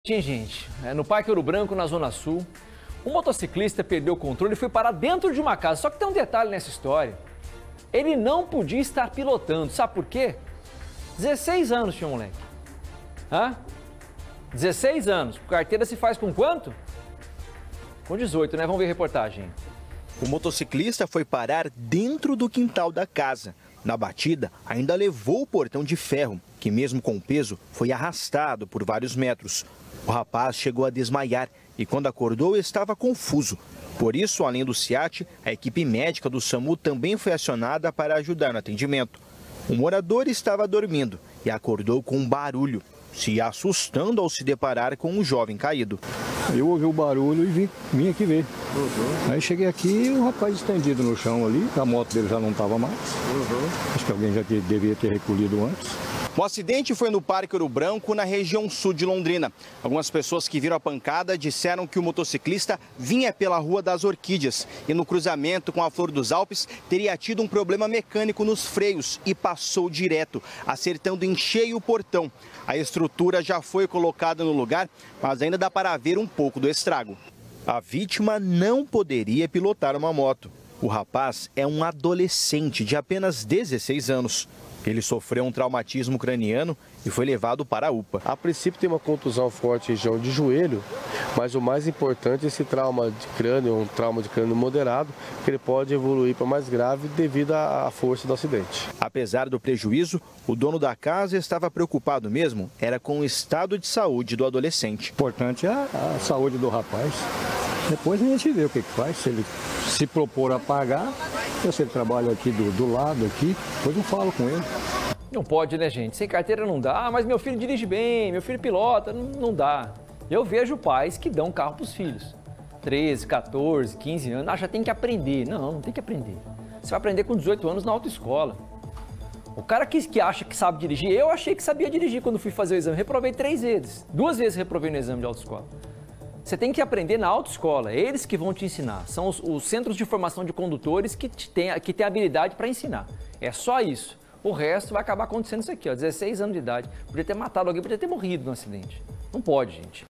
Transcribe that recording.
Gente, no Parque Ouro Branco, na Zona Sul, um motociclista perdeu o controle e foi parar dentro de uma casa. Só que tem um detalhe nessa história. Ele não podia estar pilotando. Sabe por quê? 16 anos tinha um moleque. 16 anos. Carteira se faz com quanto? Com 18, né? Vamos ver a reportagem. O motociclista foi parar dentro do quintal da casa. Na batida, ainda levou o portão de ferro, que mesmo com o peso, foi arrastado por vários metros. O rapaz chegou a desmaiar e quando acordou estava confuso. Por isso, além do SEAT, a equipe médica do SAMU também foi acionada para ajudar no atendimento. O morador estava dormindo e acordou com um barulho, se assustando ao se deparar com um jovem caído. Eu ouvi o barulho e vim aqui ver. Aí cheguei aqui e o rapaz estendido no chão ali, a moto dele já não estava mais. Acho que alguém já devia ter recolhido antes. O acidente foi no Parque Ouro Branco, na região sul de Londrina. Algumas pessoas que viram a pancada disseram que o motociclista vinha pela Rua das Orquídeas e no cruzamento com a Flor dos Alpes teria tido um problema mecânico nos freios e passou direto, acertando em cheio o portão. A estrutura já foi colocada no lugar, mas ainda dá para ver um pouco do estrago. A vítima não poderia pilotar uma moto. O rapaz é um adolescente de apenas 16 anos. Ele sofreu um traumatismo craniano e foi levado para a UPA. A princípio tem uma contusão forte em região de joelho, mas o mais importante é esse trauma de crânio, um trauma de crânio moderado, que ele pode evoluir para mais grave devido à força do acidente. Apesar do prejuízo, o dono da casa estava preocupado mesmo, era com o estado de saúde do adolescente. O importante é a saúde do rapaz. Depois a gente vê o que faz, se ele se propor a pagar, se ele trabalha aqui do lado, aqui, depois eu falo com ele. Não pode, né, gente? Sem carteira não dá. Mas meu filho dirige bem, meu filho pilota, não dá. Eu vejo pais que dão carro para os filhos. 13, 14, 15 anos. Já tem que aprender. Não tem que aprender. Você vai aprender com 18 anos na autoescola. O cara que acha que sabe dirigir, eu achei que sabia dirigir quando fui fazer o exame. Reprovei 3 vezes. 2 vezes reprovei no exame de autoescola. Você tem que aprender na autoescola, é eles que vão te ensinar. São os centros de formação de condutores que têm habilidade para ensinar. É só isso. O resto vai acabar acontecendo isso aqui, 16 anos de idade. Podia ter matado alguém, podia ter morrido no acidente. Não pode, gente.